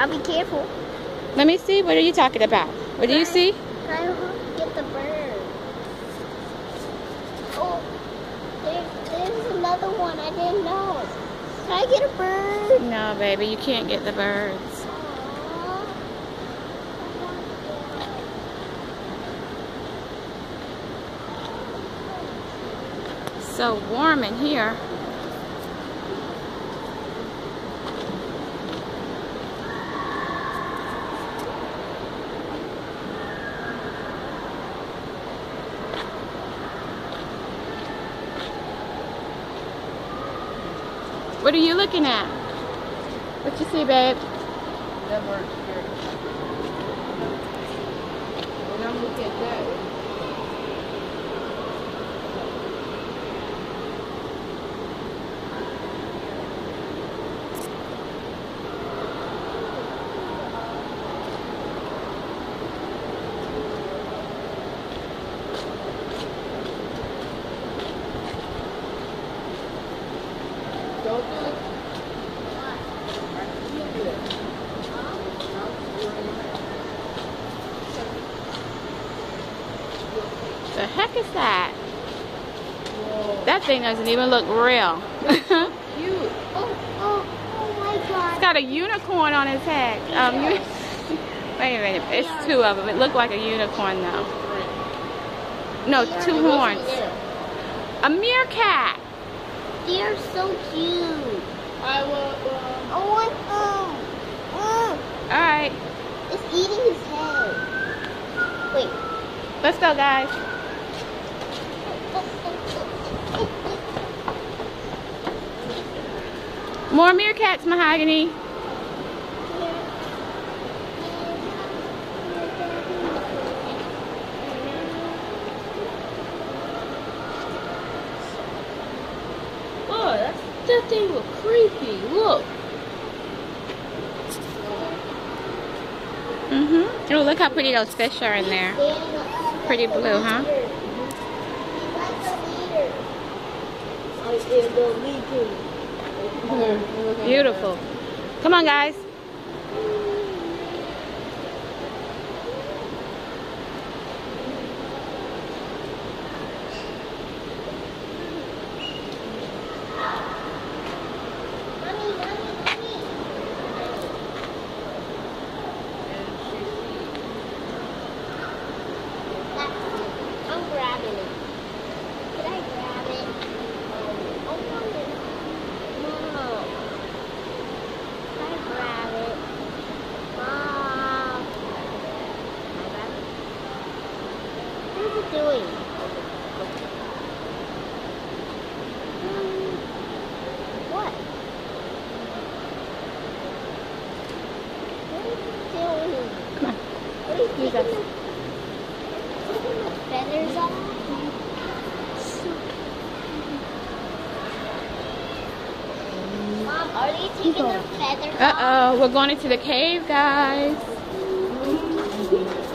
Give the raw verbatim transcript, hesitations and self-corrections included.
I'll be careful. Let me see. What are you talking about? What do you see? I want to get the bird. Oh, there, there's another one. I didn't know. Can I get a bird? No, baby, you can't get the birds. So warm in here. What are you looking at? What you see, babe? That bird's here. When I'm looking at that. Don't do it. The heck is that? Whoa. That thing doesn't even look real. Cute. Oh, oh, oh my God. It's got a unicorn on his head. Um, you, wait a minute. It's two of them. It looked like a unicorn though. No, two horns. A meerkat. They are so cute. I will. Um, I want them. Mm. All right, It's eating his head. Wait. let's go, guys. More meerkats, Mahogany. oh, that's, that thing was creepy. Look. Mm-hmm. Oh, look how pretty those fish are in there. Pretty blue, huh? I am the leader. Beautiful. Come on, guys. Mommy, mommy, mommy. I'm grabbing it. Can I grab it? Oh, Mom. Can I grab it? Mom. Can I grab it? What is it doing? Hmm. What? What is it doing? Come on. What is Use it that. doing? Taking the feathers off? Mom, are they taking the feathers off? Uh-oh, we're going into the cave, guys.